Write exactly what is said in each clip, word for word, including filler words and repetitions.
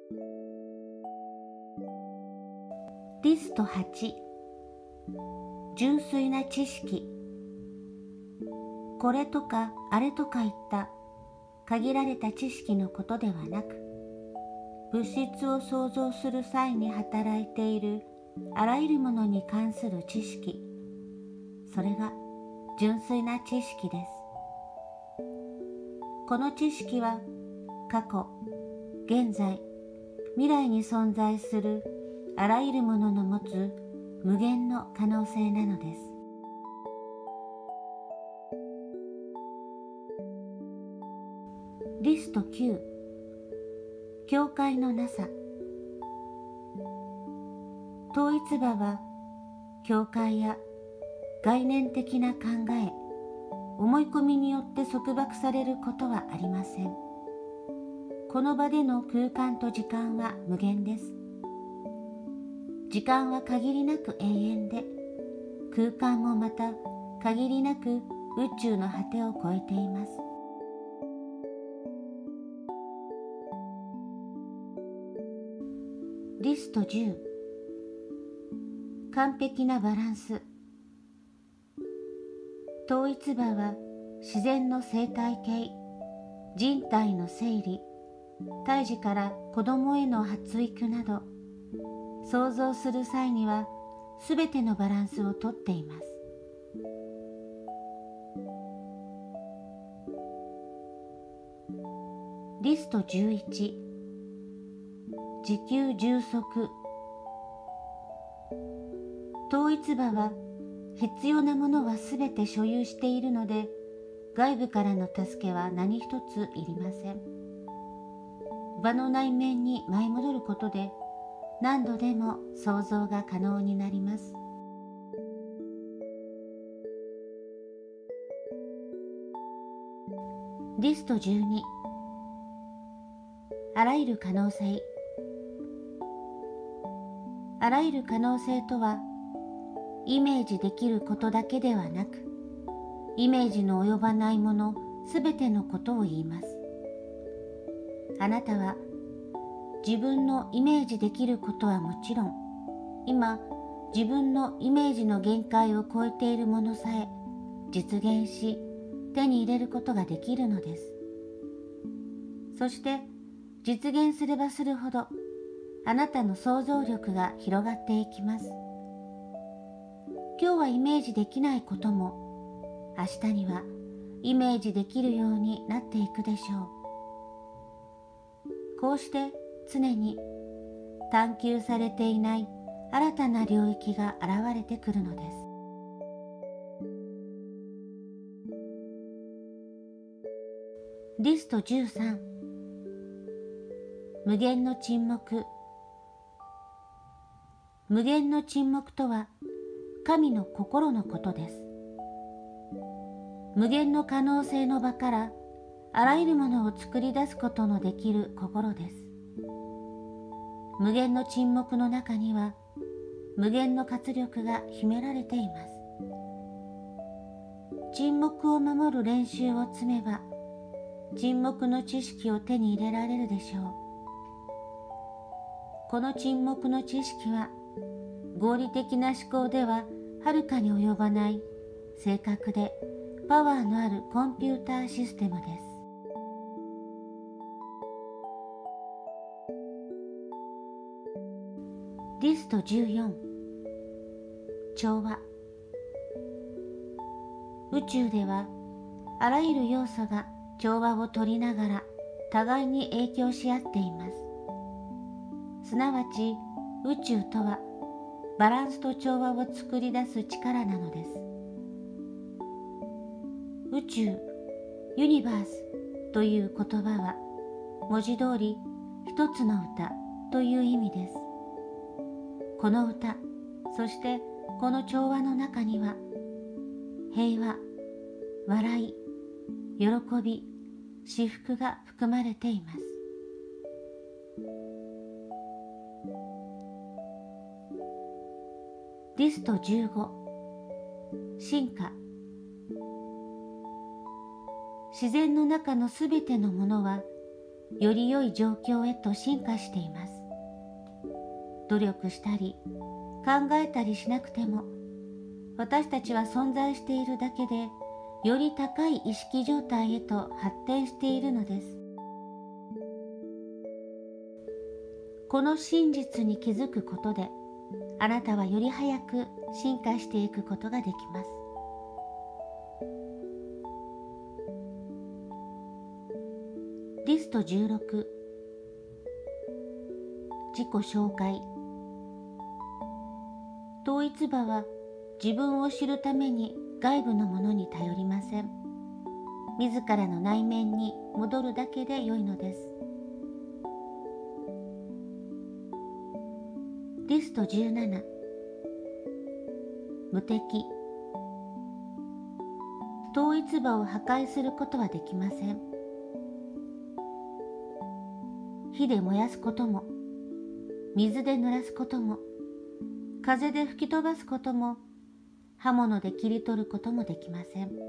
リストはち、純粋な知識。これとかあれとかいった限られた知識のことではなく、物質を創造する際に働いているあらゆるものに関する知識、それが純粋な知識です。この知識は過去、現在、未来に存在するあらゆるものの持つ無限の可能性なのです。リストきゅう、教会のなさ。統一馬は教会や概念的な考え、思い込みによって束縛されることはありません。この場での空間と時間は無限です。時間は限りなく永遠で、空間もまた限りなく宇宙の果てを超えています。リストじゅう、完璧なバランス。統一馬は自然の生態系、人体の整理、胎児から子供への発育など、創造する際にはすべてのバランスをとっています。リストじゅういち、自給自足。統一馬は必要なものはすべて所有しているので、外部からの助けは何一ついりません。場の内面に舞い戻ることで、何度でも想像が可能になります。リストじゅうに、あらゆる可能性。あらゆる可能性とは、イメージできることだけではなく、イメージの及ばないものすべてのことを言います。あなたは自分のイメージできることはもちろん、今自分のイメージの限界を超えているものさえ実現し手に入れることができるのです。そして実現すればするほどあなたの想像力が広がっていきます。今日はイメージできないことも明日にはイメージできるようになっていくでしょう。こうして常に探求されていない新たな領域が現れてくるのです。リストじゅうさん、無限の沈黙。無限の沈黙とは神の心のことです。無限の可能性の場からあらゆるものを作り出すことのできる心です。無限の沈黙の中には無限の活力が秘められています。沈黙を守る練習を積めば沈黙の知識を手に入れられるでしょう。この沈黙の知識は合理的な思考でははるかに及ばない正確でパワーのあるコンピューターシステムです。リストじゅうよん、調和。宇宙ではあらゆる要素が調和をとりながら互いに影響し合っています。すなわち宇宙とはバランスと調和を作り出す力なのです。宇宙、ユニバースという言葉は文字通り一つの歌という意味です。この歌、そしてこの調和の中には平和、笑い、喜び、至福が含まれています。リストじゅうご、進化。自然の中のすべてのものはより良い状況へと進化しています。努力したり考えたりしなくても、私たちは存在しているだけでより高い意識状態へと発展しているのです。この真実に気づくことで、あなたはより早く進化していくことができます。リストじゅうろく、自己紹介。統一馬は自分を知るために外部のものに頼りません。自らの内面に戻るだけで良いのです。リストじゅうなな、無敵。統一馬を破壊することはできません。火で燃やすことも、水で濡らすことも、風で吹き飛ばすことも、刃物で切り取ることもできません。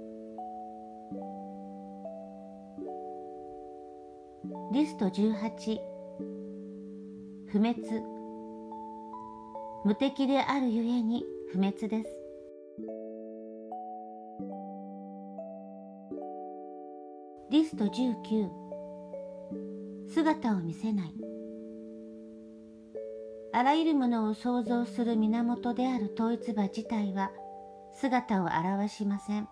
リストじゅうはち、不滅。無敵であるゆえに不滅です。リストじゅうきゅう、姿を見せない。あらゆるものを創造する源である統一馬自体は姿を現しません。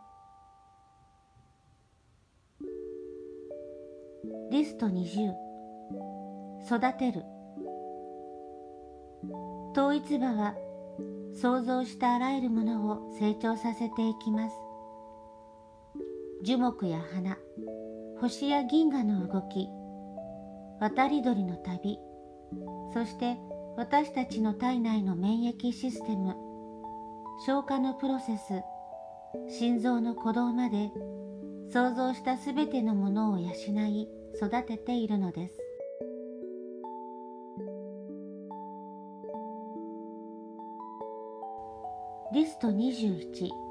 リストにじゅう、育てる。統一馬は創造したあらゆるものを成長させていきます。樹木や花、星や銀河の動き、渡り鳥の旅、そして私たちの体内の免疫システム、消化のプロセス、心臓の鼓動まで、創造したすべてのものを養い育てているのです。リストにじゅういち、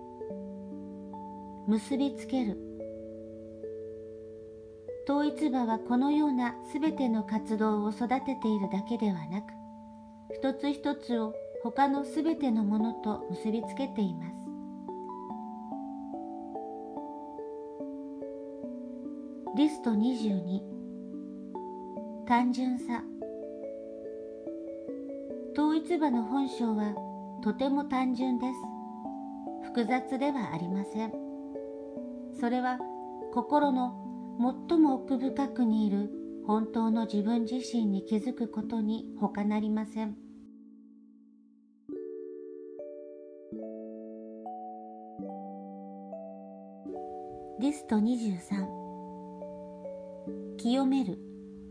結びつける。統一馬はこのようなすべての活動を育てているだけではなく、一つ一つを他のすべてのものと結びつけています。リストにじゅうに、単純さ。統一馬の本性はとても単純です。複雑ではありません。それは心の最も奥深くにいる本当の自分自身に気づくことに他なりません。リストにじゅうさん、清める。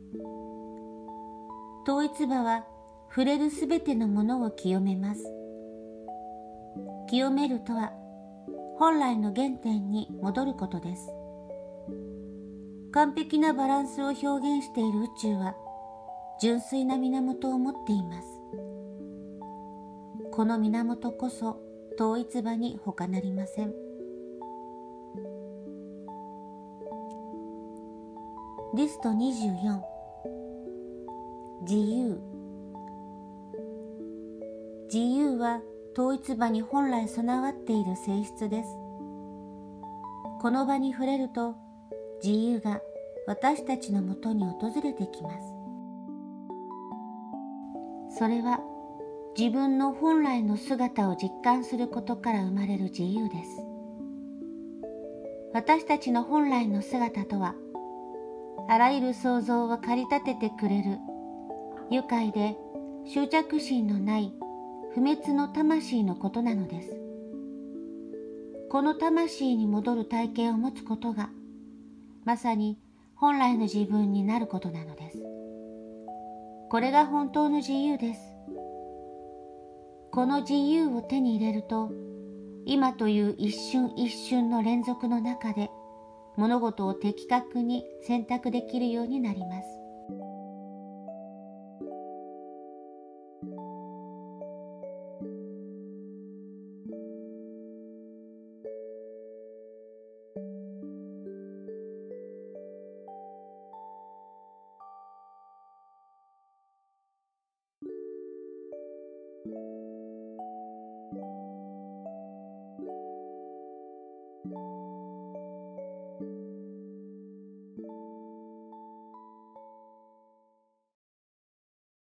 統一馬は触れるすべてのものを清めます。清めるとは本来の原点に戻ることです。完璧なバランスを表現している宇宙は純粋な源を持っています。この源こそ統一馬に他なりません。リストにじゅうよん、自由。自由は統一馬に本来備わっている性質です。この場に触れると自由が私たちのもとに訪れてきます。それは自分の本来の姿を実感することから生まれる自由です。私たちの本来の姿とは、あらゆる想像を駆り立ててくれる愉快で執着心のない不滅の魂のことなのです。この魂に戻る体験を持つことがまさに本来の自分になることなのです。これが本当の自由です。この自由を手に入れると、今という一瞬一瞬の連続の中で物事を的確に選択できるようになります。 う